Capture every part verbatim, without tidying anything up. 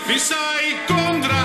Fissa y contra.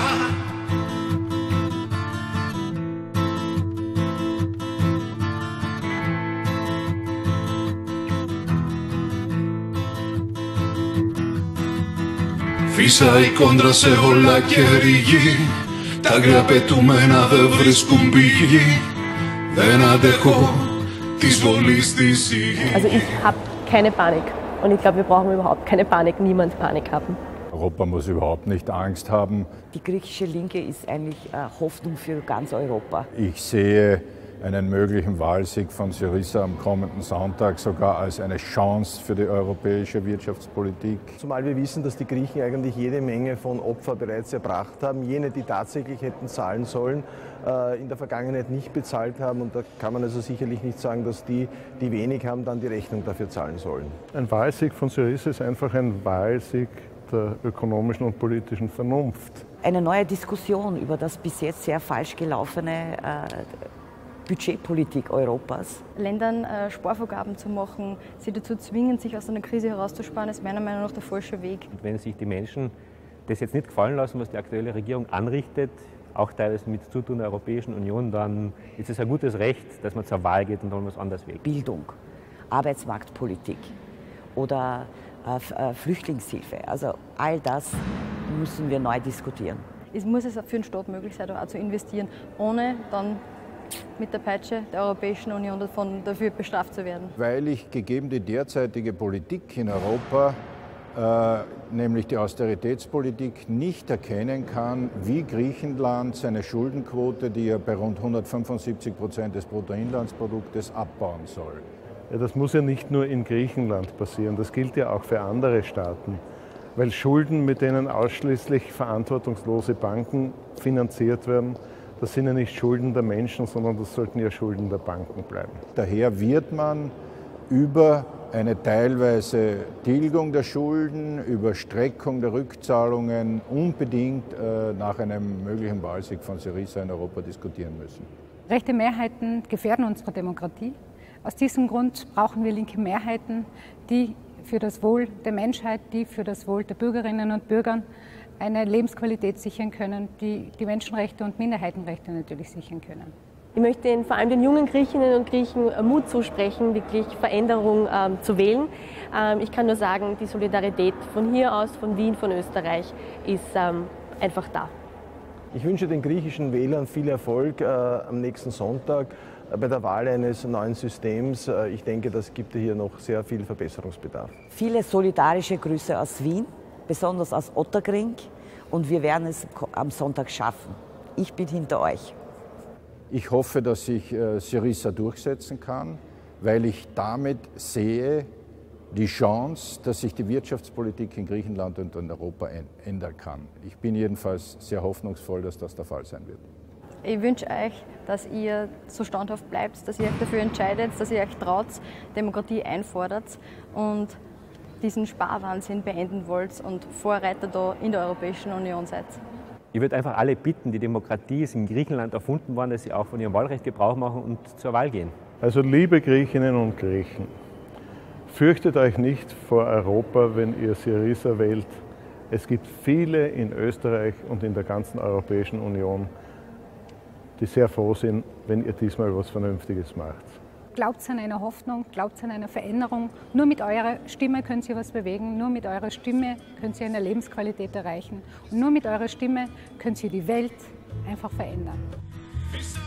Φύσα η κόντρα σε όλα και ρηγή. Τα άγρια πετούμενα δεν βρίσκουν πηγή. Δεν αντέχω της βολής της υγιής. Also ich habe keine Panik und ich glaube, wir brauchen überhaupt keine Panik, niemand Panik haben. Europa muss überhaupt nicht Angst haben. Die griechische Linke ist eigentlich Hoffnung für ganz Europa. Ich sehe einen möglichen Wahlsieg von Syriza am kommenden Sonntag sogar als eine Chance für die europäische Wirtschaftspolitik. Zumal wir wissen, dass die Griechen eigentlich jede Menge von Opfern bereits erbracht haben. Jene, die tatsächlich hätten zahlen sollen, in der Vergangenheit nicht bezahlt haben. Und da kann man also sicherlich nicht sagen, dass die, die wenig haben, dann die Rechnung dafür zahlen sollen. Ein Wahlsieg von Syriza ist einfach ein Wahlsieg der ökonomischen und politischen Vernunft. Eine neue Diskussion über das bis jetzt sehr falsch gelaufene äh, Budgetpolitik Europas. Ländern äh, Sparvorgaben zu machen, sie dazu zwingen, sich aus einer Krise herauszusparen, ist meiner Meinung nach der falsche Weg. Und wenn sich die Menschen das jetzt nicht gefallen lassen, was die aktuelle Regierung anrichtet, auch teilweise mit Zutun der Europäischen Union, dann ist es ein gutes Recht, dass man zur Wahl geht und dann was anderes wählt. Bildung, Arbeitsmarktpolitik oder äh, Flüchtlingshilfe, also all das müssen wir neu diskutieren. Es muss es für den Staat möglich sein, auch zu investieren, ohne dann mit der Peitsche der Europäischen Union davon, dafür bestraft zu werden. Weil ich gegeben die derzeitige Politik in Europa, äh, nämlich die Austeritätspolitik, nicht erkennen kann, wie Griechenland seine Schuldenquote, die ja bei rund hundertfünfundsiebzig Prozent des Bruttoinlandsproduktes abbauen soll. Ja, das muss ja nicht nur in Griechenland passieren, das gilt ja auch für andere Staaten. Weil Schulden, mit denen ausschließlich verantwortungslose Banken finanziert werden, das sind ja nicht Schulden der Menschen, sondern das sollten ja Schulden der Banken bleiben. Daher wird man über eine teilweise Tilgung der Schulden, über Streckung der Rückzahlungen unbedingt äh, nach einem möglichen Wahlsieg von Syriza in Europa diskutieren müssen. Rechte Mehrheiten gefährden unsere Demokratie. Aus diesem Grund brauchen wir linke Mehrheiten, die für das Wohl der Menschheit, die für das Wohl der Bürgerinnen und Bürger eine Lebensqualität sichern können, die die Menschenrechte und Minderheitenrechte natürlich sichern können. Ich möchte den, vor allem den jungen Griechinnen und Griechen Mut zusprechen, wirklich Veränderung ähm, zu wählen. Ähm, ich kann nur sagen, die Solidarität von hier aus, von Wien, von Österreich, ist ähm, einfach da. Ich wünsche den griechischen Wählern viel Erfolg äh, am nächsten Sonntag äh, bei der Wahl eines neuen Systems. Äh, ich denke, das gibt hier noch sehr viel Verbesserungsbedarf. Viele solidarische Grüße aus Wien, besonders aus Otterkring, und wir werden es am Sonntag schaffen. Ich bin hinter euch. Ich hoffe, dass sich äh, Syriza durchsetzen kann, weil ich damit sehe die Chance, dass sich die Wirtschaftspolitik in Griechenland und in Europa ändern kann. Ich bin jedenfalls sehr hoffnungsvoll, dass das der Fall sein wird. Ich wünsche euch, dass ihr so standhaft bleibt, dass ihr euch dafür entscheidet, dass ihr euch traut, Demokratie einfordert und diesen Sparwahnsinn beenden wollt und Vorreiter da in der Europäischen Union seid. Ich würde einfach alle bitten, die Demokratie ist in Griechenland erfunden worden, dass sie auch von ihrem Wahlrecht Gebrauch machen und zur Wahl gehen. Also liebe Griechinnen und Griechen, fürchtet euch nicht vor Europa, wenn ihr Syriza wählt. Es gibt viele in Österreich und in der ganzen Europäischen Union, die sehr froh sind, wenn ihr diesmal was Vernünftiges macht. Glaubt an eine Hoffnung, glaubt an eine Veränderung. Nur mit eurer Stimme könnt ihr was bewegen, nur mit eurer Stimme könnt ihr eine Lebensqualität erreichen. Und nur mit eurer Stimme könnt ihr die Welt einfach verändern.